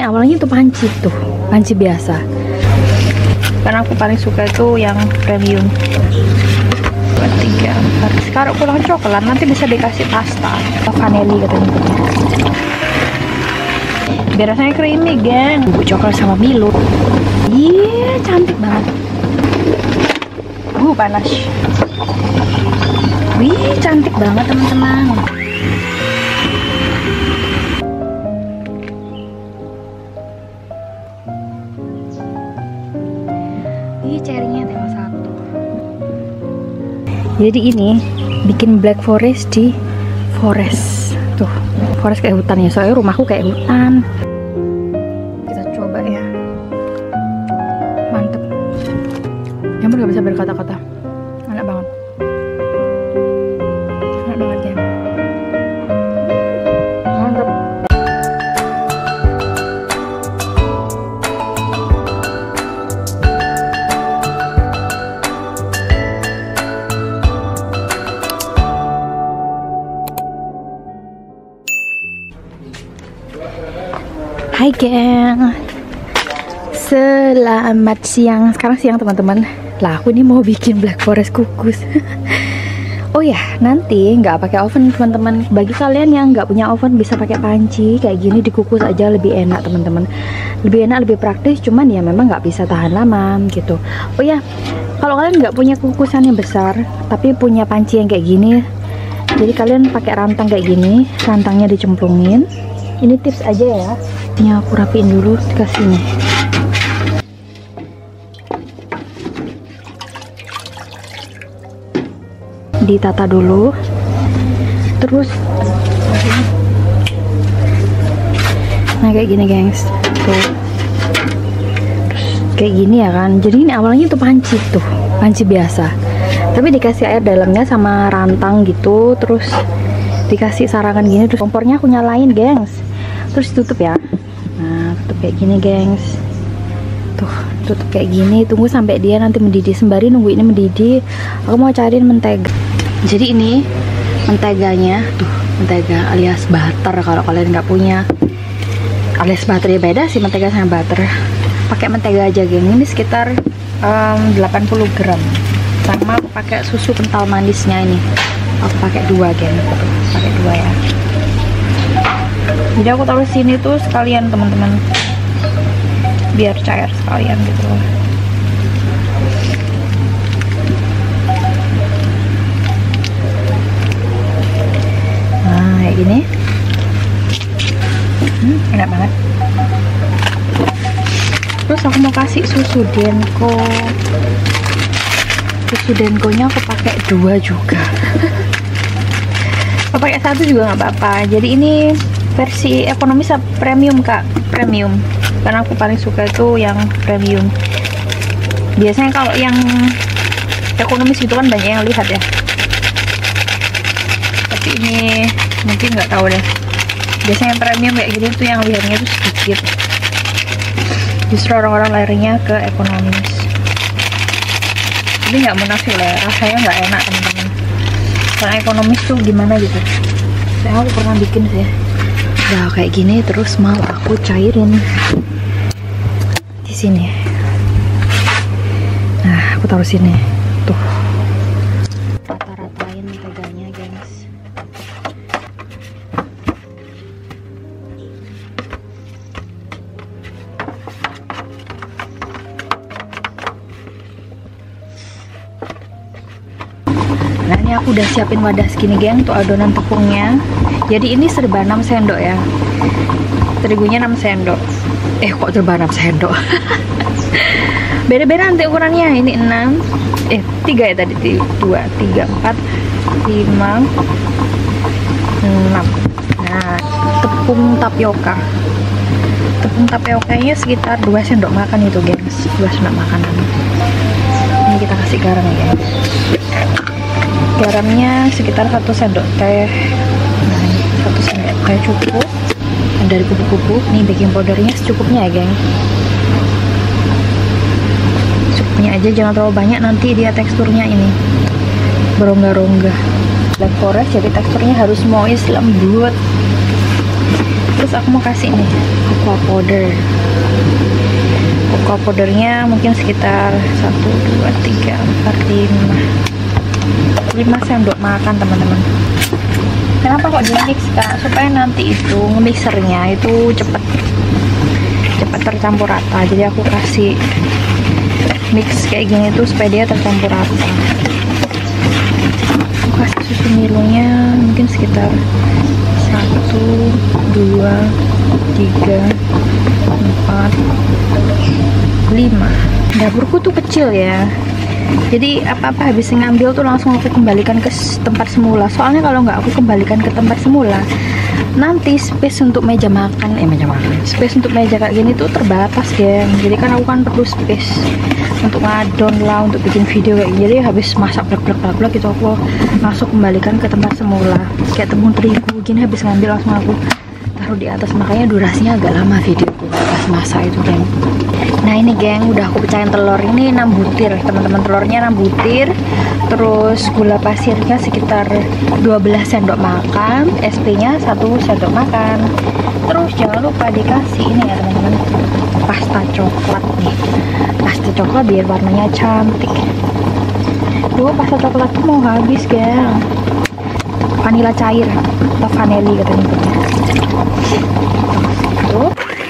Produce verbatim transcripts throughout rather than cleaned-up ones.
Ini awalnya tuh panci tuh, panci biasa. Karena aku paling suka itu yang premium. Dua, tiga, empat. Sekarang kurang coklat, nanti bisa dikasih pasta atau vanili katanya. Biar rasanya creamy, geng. Bubuk coklat sama Milo. Iya, cantik banget. Uh, panas. Wih, cantik banget teman-teman. Cherry-nya tinggal satu. Jadi ini bikin black forest di forest. Tuh, forest kayak hutan ya. Soalnya rumahku kayak hutan. Kita coba ya. Mantep. Yang gak bisa berkata-kata. Enak banget. Enak banget ya. Mantep. Hai geng, selamat siang. Sekarang siang teman-teman. Lah aku ini mau bikin black forest kukus. Oh ya, nanti nggak pakai oven teman-teman. Bagi kalian yang nggak punya oven bisa pakai panci kayak gini, dikukus aja lebih enak teman-teman. Lebih enak, lebih praktis. Cuman ya memang nggak bisa tahan lama gitu. Oh ya, kalau kalian nggak punya kukusan yang besar tapi punya panci yang kayak gini, jadi kalian pakai rantang kayak gini, rantangnya dicemplungin. Ini tips aja ya. Ini aku rapiin dulu, dikasih nih. Ditata dulu. Terus nah kayak gini gengs. Tuh. Terus kayak gini ya kan. Jadi ini awalnya tuh panci tuh, panci biasa. Tapi dikasih air dalamnya sama rantang gitu, terus dikasih sarangan gini, terus kompornya aku nyalain gengs. Terus tutup ya. Nah, tutup kayak gini gengs. Tuh, tutup kayak gini. Tunggu sampai dia nanti mendidih. Sembari nunggu ini mendidih, aku mau cariin mentega. Jadi ini menteganya, tuh mentega alias butter kalau kalian nggak punya. Alias butter ya beda sih mentega sama butter. Pakai mentega aja geng. Ini sekitar um, delapan puluh gram. Sama aku pakai susu kental manisnya ini. Aku pakai dua geng. Pakai dua ya. Jadi aku taruh sini tuh sekalian teman-teman, biar cair sekalian gitu loh. Nah kayak gini, hmm, enak banget. Terus aku mau kasih susu denko. Susu denkonya aku pakai dua juga. Aku pakai satu juga nggak apa-apa. Jadi ini versi ekonomis atau premium kak? Premium, karena aku paling suka itu yang premium. Biasanya kalau yang ekonomis itu kan banyak yang lihat ya, tapi ini mungkin nggak tahu deh. Biasanya yang premium kayak gini tuh yang lihatnya tuh sedikit. Justru orang-orang larinya ke ekonomis. Ini nggak munafik lah, rasanya nggak enak teman-teman. Karena ekonomis tuh gimana gitu. Saya aku pernah bikin sih. Nah kayak gini, terus mau aku cairin di sini. Nah aku taruh sini tuh, rata-ratain menteganya guys. Nah ini aku udah siapin wadah segini geng untuk adonan tepungnya. Jadi ini serba enam sendok ya. Terigunya enam sendok. Eh kok serba enam sendok. Beda-beda nanti ukurannya. Ini enam. Eh tiga ya tadi. dua, tiga, empat, lima, enam. Nah tepung tapioka. Tepung tapiokanya sekitar dua sendok makan itu gengs. dua sendok makanan. Ini kita kasih garam ya gengs. Garamnya sekitar satu sendok teh. Nah, satu sendok teh cukup. Dan dari kupu-kupu, nih baking powdernya secukupnya ya, geng. Secukupnya aja, jangan terlalu banyak, nanti dia teksturnya ini berongga-rongga. Black forest jadi teksturnya harus moist, lembut. Terus aku mau kasih nih cocoa powder. Cocoa powdernya mungkin sekitar satu, dua, tiga, empat, lima lima sendok makan teman-teman. Kenapa kok di mix kak? Supaya nanti itu mixernya itu cepet cepet tercampur rata. Jadi aku kasih mix kayak gini tuh supaya dia tercampur rata. Aku kasih susu milonya mungkin sekitar satu, dua, tiga, empat, lima. Dapurku tuh kecil ya, jadi apa-apa habis ngambil tuh langsung aku kembalikan ke tempat semula. Soalnya kalau nggak aku kembalikan ke tempat semula, nanti space untuk meja makan, eh meja makan, space untuk meja kayak gini tuh terbatas geng. Jadi kan aku kan perlu space untuk ngadon lah, untuk bikin video kayak gini. Jadi habis masak blak-blak-blak gitu aku langsung kembalikan ke tempat semula. Kayak tepung terigu gini habis ngambil langsung aku taruh di atas, makanya durasinya agak lama videoku pas masak itu geng. Nah ini geng, udah aku pecahin telur ini enam butir teman-teman, telurnya enam butir. Terus gula pasirnya sekitar dua belas sendok makan, S P nya satu sendok makan. Terus jangan lupa dikasih ini ya teman-teman, pasta coklat nih. Pasta coklat biar warnanya cantik. Duh, pasta coklat tuh mau habis geng. Vanila cair atau vanili katanya. Tuh.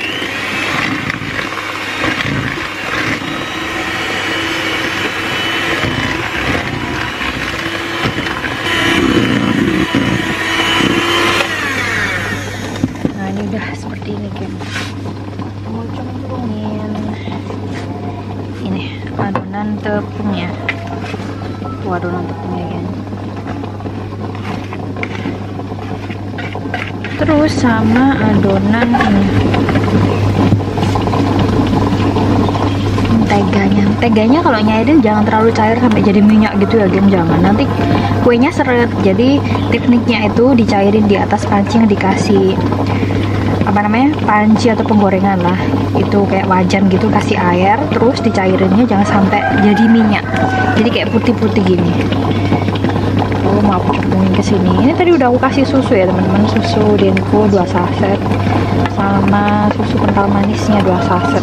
Seperti ini geng. Mau cemplungin ini adonan tepungnya. Tuh adonan tepungnya geng. Terus sama adonan ini menteganya. Menteganya kalau nyairin jangan terlalu cair sampai jadi minyak gitu ya geng, jangan, nanti kuenya seret. Jadi tekniknya itu dicairin di atas panci yang dikasih apa namanya, panci atau penggorengan lah, itu kayak wajan gitu, kasih air terus dicairinnya jangan sampai jadi minyak, jadi kayak putih-putih gini. Oh mau aku cemplungin ke sini. Ini tadi udah aku kasih susu ya teman-teman, susu Denko dua saset sama susu kental manisnya dua saset.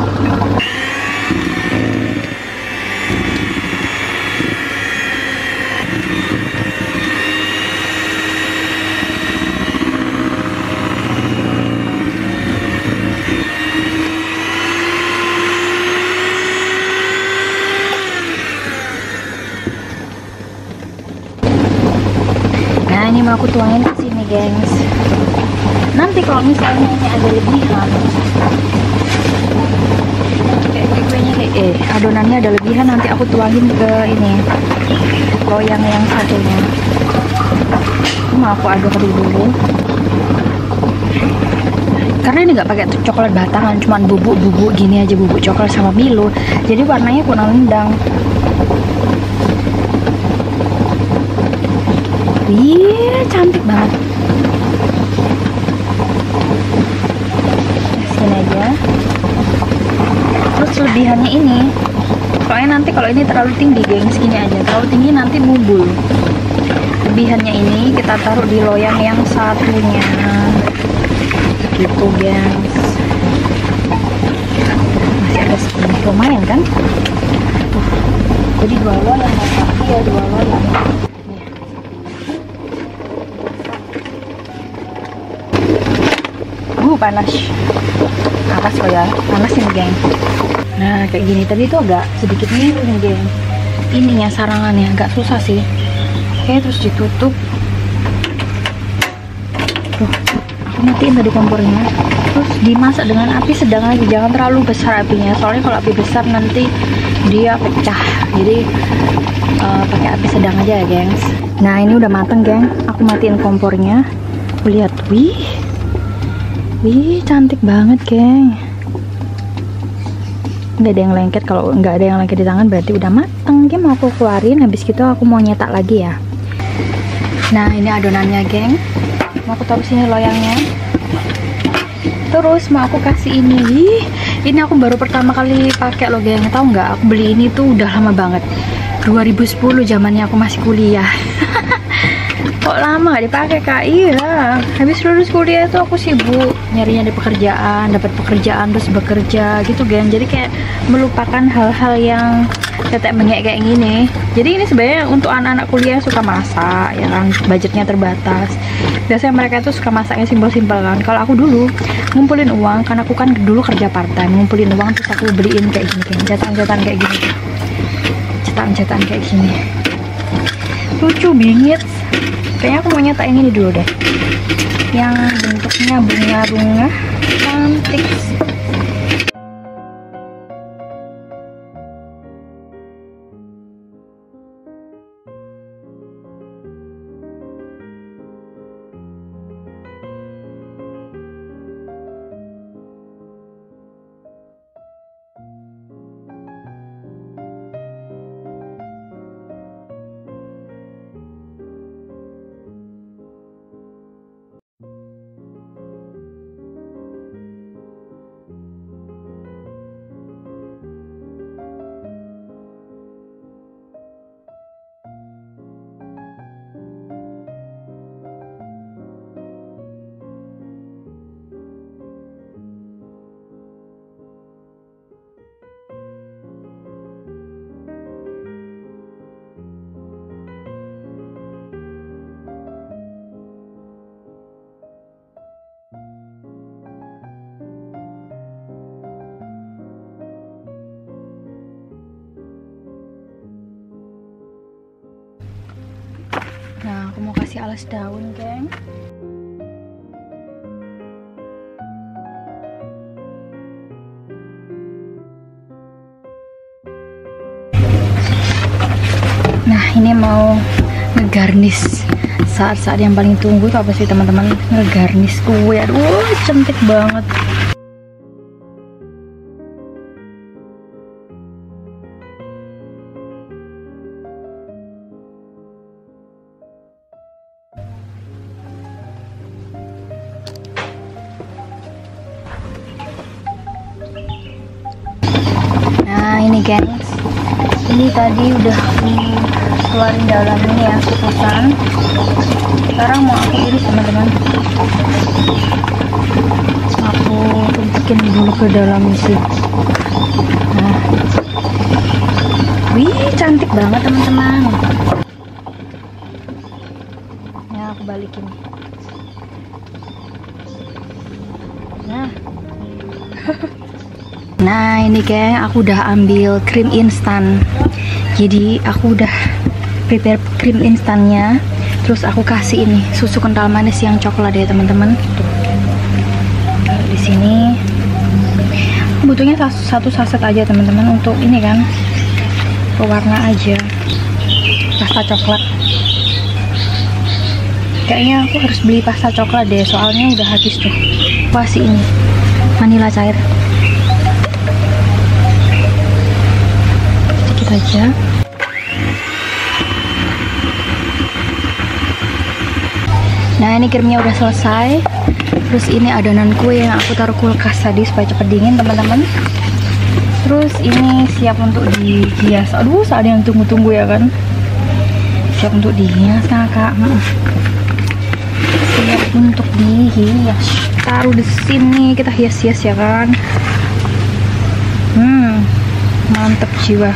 Ini mau aku tuangin ke sini, gengs. Nanti kalau misalnya ini ada lebihan, kayak kuenya kayak eh adonannya ada lebihan, nanti aku tuangin ke ini loyang yang satunya. Mau aku aduk-aduk dulu. Karena ini nggak pakai coklat batangan, cuman bubuk-bubuk gini aja, bubuk coklat sama Milo. Jadi warnanya kurang nendang. Wih, cantik banget. Kasihin aja. Terus lebihannya ini, soalnya nanti kalau ini terlalu tinggi, geng, segini aja. Terlalu tinggi nanti mubul. Lebihannya ini kita taruh di loyang yang satunya. Gitu, gengs. Masih ada segini, lumayan kan? Tuh. Jadi dua loyang, iya dua loyang. Uh, panas. Atas kok ya, panas ini geng. Nah kayak gini, tadi tuh agak sedikit miring nih geng. Ininya sarangannya agak susah sih. Oke, terus ditutup. Tuh, aku matiin tadi kompornya. Terus dimasak dengan api sedang aja, jangan terlalu besar apinya. Soalnya kalau api besar nanti dia pecah. Jadi uh, pakai api sedang aja ya gengs. Nah ini udah mateng geng. Aku matiin kompornya. Aku lihat, wih. Wih, cantik banget, geng. Nggak ada yang lengket. Kalau nggak ada yang lengket di tangan berarti udah mateng. Geng, mau aku keluarin. Habis gitu aku mau nyetak lagi ya. Nah, ini adonannya, geng. Mau aku taruh sini loyangnya. Terus mau aku kasih ini. Wih, ini aku baru pertama kali pakai loh, geng. Tahu nggak? Aku beli ini tuh udah lama banget. dua ribu sepuluh zamannya aku masih kuliah. Kok lama gak dipakai kak? Iya, habis lulus kuliah itu aku sibuk nyarinya di pekerjaan, dapat pekerjaan terus bekerja gitu kan. Jadi kayak melupakan hal-hal yang tetek bengek kayak gini. Jadi ini sebenarnya untuk anak-anak kuliah yang suka masak ya kan, budgetnya terbatas. Biasanya mereka tuh suka masaknya simpel-simpel kan. Kalau aku dulu ngumpulin uang, karena aku kan dulu kerja part time, ngumpulin uang terus aku beliin kayak gini kan, jatan-jatan kayak gini, jatan-jatan kayak gini. Lucu bingit. Kayaknya aku mau nyetak yang ini dulu deh, yang bentuknya bunga-bunga cantik. Nah, aku mau kasih alas daun, geng. Nah, ini mau ngegarnish. Saat-saat yang paling tunggu tuh apa sih teman-teman? Ngegarnish kue. Aduh, cantik banget. Nah, ini gengs, ini tadi udah keluarin dalamnya ya, kukusan. Sekarang mau aku iris teman-teman. Aku tumpukin dulu ke dalam isi. Nah, wih, cantik banget teman-teman. Ya, aku balikin. Nah. Nah, ini geng, aku udah ambil krim instan. Jadi aku udah prepare krim instannya. Terus aku kasih ini susu kental manis yang coklat ya teman-teman. Di sini butuhnya satu saset aja teman-teman untuk ini kan, pewarna aja, pasta coklat. Kayaknya aku harus beli pasta coklat deh, soalnya udah habis tuh. Kasih ini vanila cair. Aja. Nah, ini krimnya udah selesai. Terus ini adonan kue yang aku taruh kulkas tadi supaya cepet dingin teman-teman. Terus ini siap untuk dihias. Aduh, ada yang tunggu-tunggu ya kan. Siap untuk dihias kakak. Siap untuk dihias. Taruh di sini, kita hias-hias ya kan. Hmm, mantep jiwa.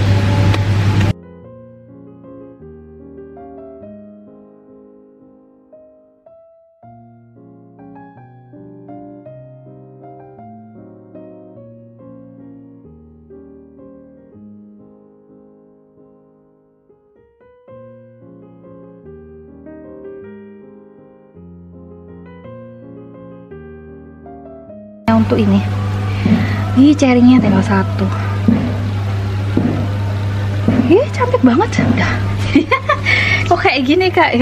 Untuk ini, ini cherry-nya tinggal satu. Ih, cantik banget. Udah. Kok kayak gini kak?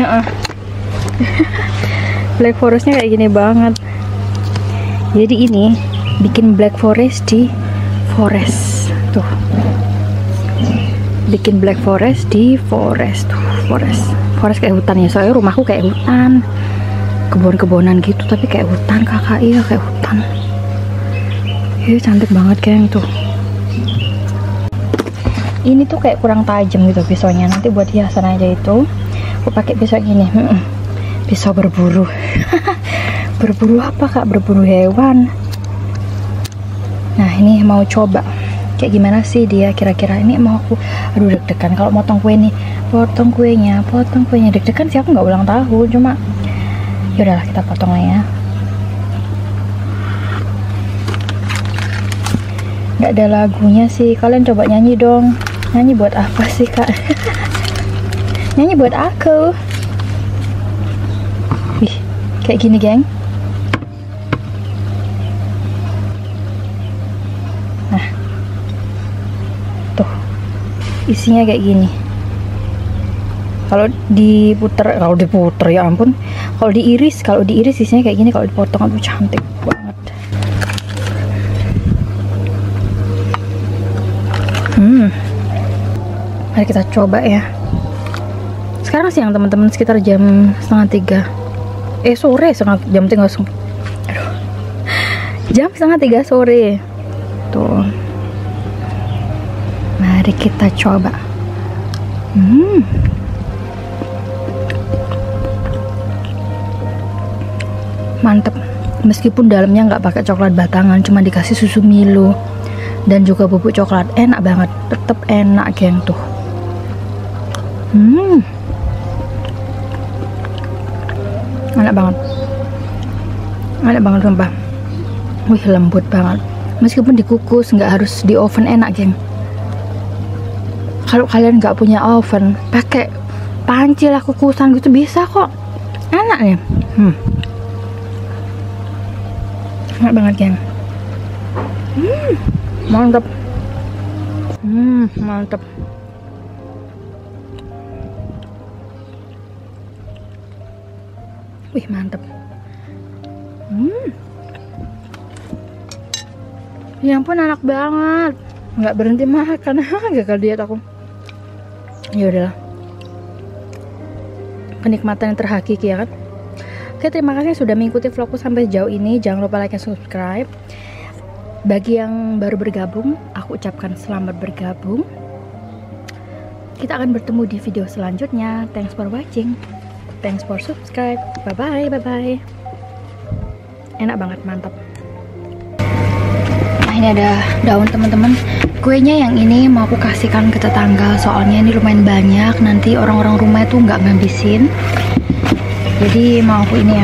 Black forestnya kayak gini banget. Jadi ini bikin black forest di forest tuh. Bikin black forest di forest tuh. Forest, forest kayak hutan ya. Soalnya rumahku kayak hutan, kebun-kebunan gitu, tapi kayak hutan kakak. Iya kayak hutan. Iya cantik banget geng tuh. Ini tuh kayak kurang tajam gitu pisaunya. Nanti buat hiasan aja itu. Aku pakai pisau gini, pisau berburu. Berburu apa kak? Berburu hewan. Nah ini mau coba kayak gimana sih dia kira-kira. Ini mau aku, aduh deg-degan kalau motong kue nih, potong kuenya, potong kuenya, deg-degan sih, aku nggak ulang tahun, cuma yaudahlah kita potong lah ya. Nggak ada lagunya sih, kalian coba nyanyi dong. Nyanyi buat apa sih kak? Nyanyi buat aku. Ih, kayak gini geng. Nah, tuh isinya kayak gini. Kalau diputer, kalau diputer ya ampun. Kalau diiris, kalau diiris isinya kayak gini. Kalau dipotong, aduh cantik banget. Hmm, mari kita coba ya. Sekarang siang teman-teman, sekitar jam setengah tiga. Eh sore, setengah jam tiga sore. Aduh, jam setengah tiga sore. Tuh, mari kita coba. Hmm, mantep. Meskipun dalamnya nggak pakai coklat batangan, cuma dikasih susu Milo dan juga bubuk coklat, enak banget, tetep enak geng tuh. Hmm, enak banget, enak banget sumpah. Wih lembut banget, meskipun dikukus, nggak harus di oven, enak geng. Kalau kalian nggak punya oven, pakai panci lah, kukusan gitu bisa kok, enak nih. Hmm, enak banget geng. Hmm, mantap. Hmm, mantap. Wih, mantap. Hmm. Ya ampun, enak banget. Nggak berhenti makan. Gagal diet aku. Ya udahlah. Kenikmatan yang terhakiki ya kan. Oke, terima kasih sudah mengikuti vlogku sampai sejauh ini. Jangan lupa like dan subscribe. Bagi yang baru bergabung, aku ucapkan selamat bergabung. Kita akan bertemu di video selanjutnya. Thanks for watching. Thanks for subscribe. Bye bye, bye bye. Enak banget, mantap. Nah ini ada daun teman-teman. Kuenya yang ini mau aku kasihkan ke tetangga, soalnya ini lumayan banyak. Nanti orang-orang rumah itu nggak ngabisin. Jadi mau aku ini ya.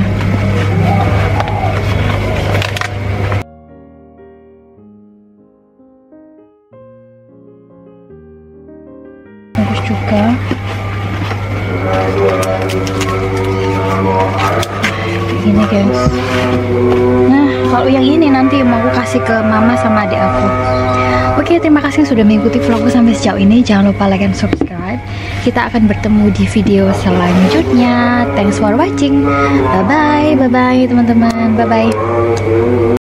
Bagus juga. Gini guys. Nah kalau yang ini nanti mau aku kasih ke mama sama adik aku. Oke, terima kasih sudah mengikuti vlogku sampai sejauh ini. Jangan lupa like dan subscribe. Kita akan bertemu di video selanjutnya. Thanks for watching. Bye bye, bye bye teman-teman, bye bye.